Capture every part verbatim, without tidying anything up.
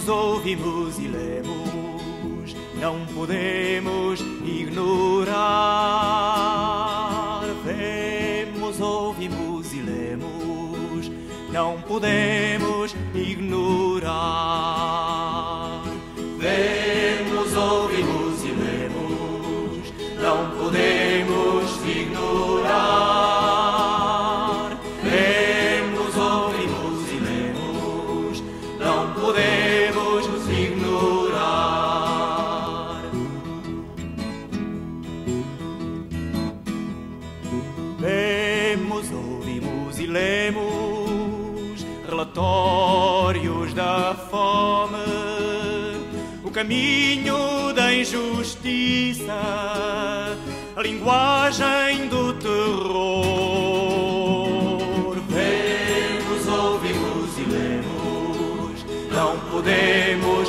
Vemos, ouvimos e lemos, não podemos ignorar. Vemos, ouvimos e lemos, não podemos ignorar. Vemos, ouvimos e lemos, não podemos ignorar. Vemos, ouvimos e lemos, não podemos ignorar. Vemos, ouvimos e lemos relatórios da fome, o caminho da injustiça, a linguagem do terror. Vemos, ouvimos e lemos, não podemos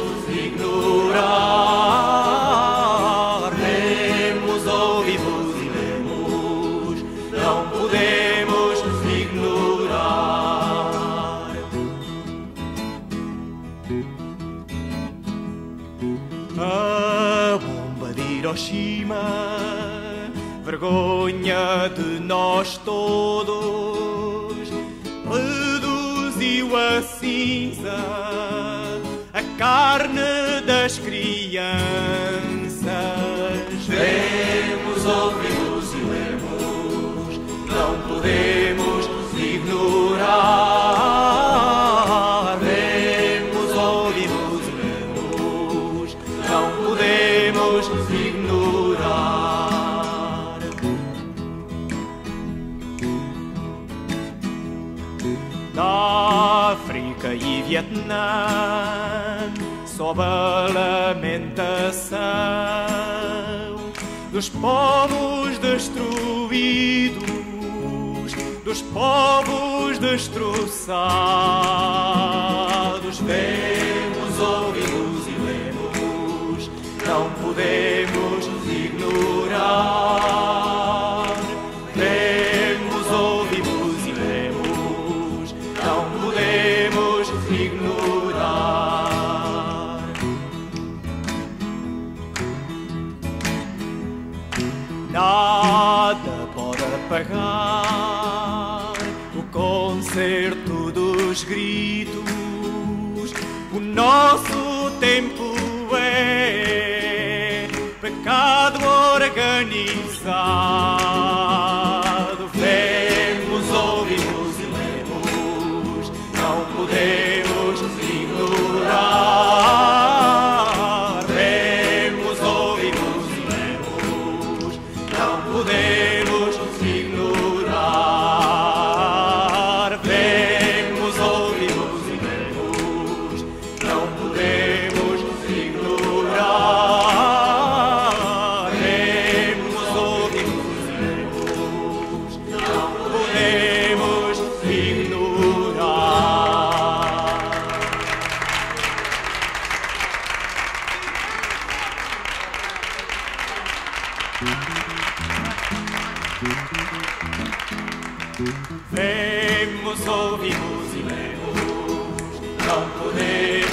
ignorar. Vemos, ouvimos e lemos, não podemos ignorar. A bomba de Hiroshima, vergonha de nós todos, reduziu a cinza a carne das crianças. Vemos, ouvimos e lemos, não podemos ignorar. Vemos, ouvimos e lemos, não podemos ignorar. Na África e Vietnã sob a lamentação dos povos destruídos, dos povos destroçados. Vemos, ouvimos e lemos, não podemos ignorar. Vemos, ouvimos e lemos, não podemos ignorar. Nada pode apagar o concerto dos gritos. O nosso tempo é pecado organizado. Vemos, ouvimos e lemos, não podemos ignorar. Vemos, ouvimos e lemos, não podemos ignorar. Vemos, ouvimos e lemos, não podemos ignorar. Vemos, ouvimos e lemos, não podemos ignorar. Vemos, ouvimos e lemos, não podemos